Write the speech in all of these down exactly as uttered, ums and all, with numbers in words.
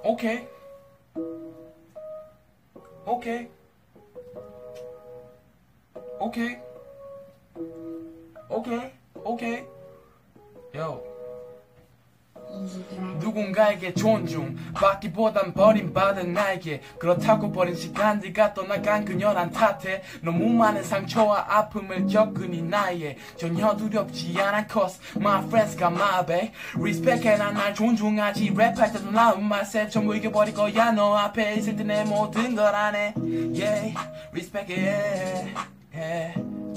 오케이 오케이 오케이 오케이 오케이 요 누군가에게 존중 받기보단 버림받은 나에게 그렇다고 버린 시간들과 떠나간 그녀란 탓에 너무 많은 상처와 아픔을 겪으니 나의 전혀 두렵지 않아 cause my friends got my back respect해 난 날 존중하지 랩할 때도 나은 myself 전부 이겨버릴 거야 너 앞에 있을 때 내 모든 걸 안해 yeah respect yeah yeah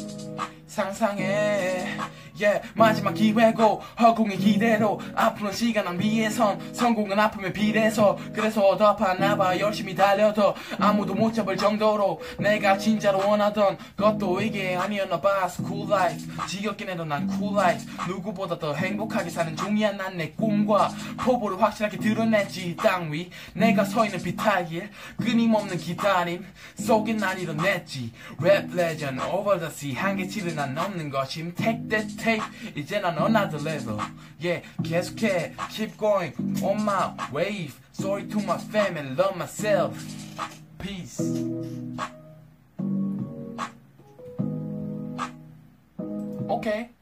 상상해 yeah 마지막 기회고 허공의 기대로 앞으로는 시간 낭비해선 성공은 아픔에 비례해서 그래서 더 파나봐 열심히 달려도 아무도 못 잡을 정도로 내가 진짜로 원하던 것도 이게 아니었나 봐 Cool life 지겹긴 해도 난 cool life 누구보다 더 행복하게 사는 중이야 난 내 꿈과 포부를 확실하게 드러냈지 땅 위 내가 서 있는 비탈길 끊임없는 기다림 속에 난 이뤄냈지 랩 레전드 over the sea 한계치를 난 넘는 것임 take that take 이제 난 another level yeah 계속해 keep going on my wave sorry to my family love myself peace okay